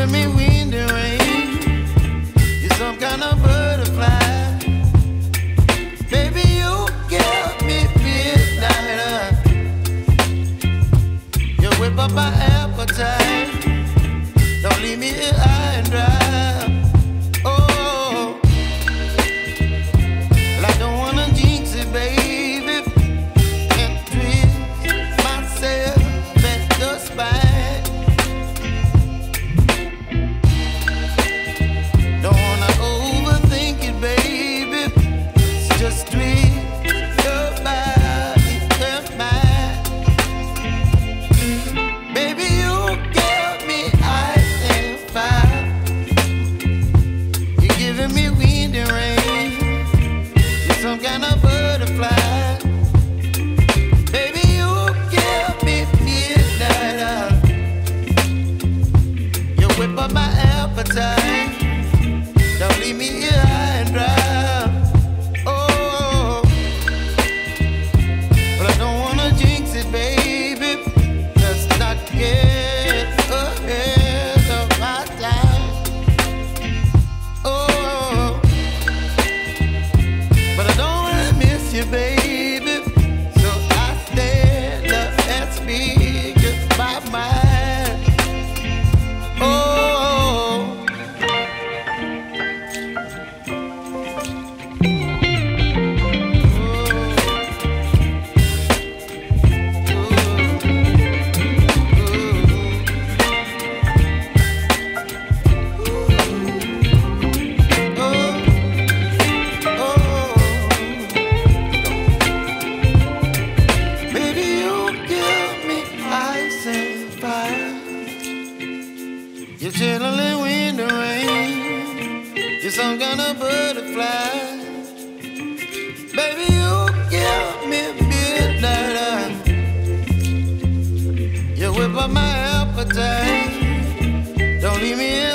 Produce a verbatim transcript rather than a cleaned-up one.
giving me wind and rain. You're some kind of butterfly. Baby, you give me midnight. You whip up my appetite. Don't leave me here high and dry. Oh, well, I don't wanna jinx it, baby, and twist myself at the spine. Don't wanna overthink it, baby. It's just twist your body and mine. Baby, you give me ice and fire. You're giving me wind and rain. You're some kind of butterfly. Baby, you give me midnight. You whip up my appetite. Don't leave me here high and dry. Oh, but I don't wanna jinx it, baby. Let's not get ahead of my time. Oh, but I don't wanna miss you, baby. So I stand up and speak just my mind. Oh. You're chilling wind and rain. You're some kind of butterfly. Baby, you give me midnight. You whip up my appetite. Don't leave me